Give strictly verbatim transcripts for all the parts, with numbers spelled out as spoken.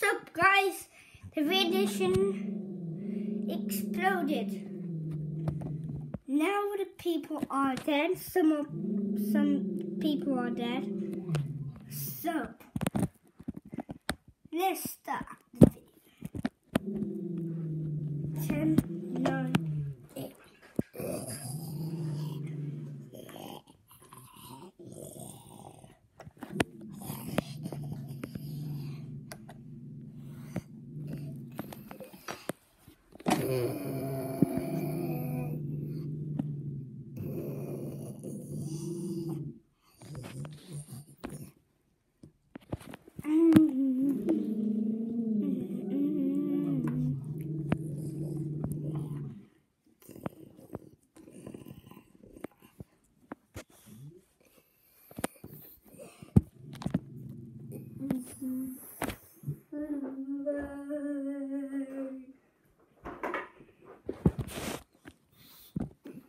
up, guys? The radiation exploded. Now the people are dead. Some of, some people are dead. So let's start the video. Ten, nine, eight.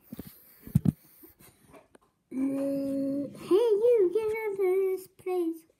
Hey, you get out of this place.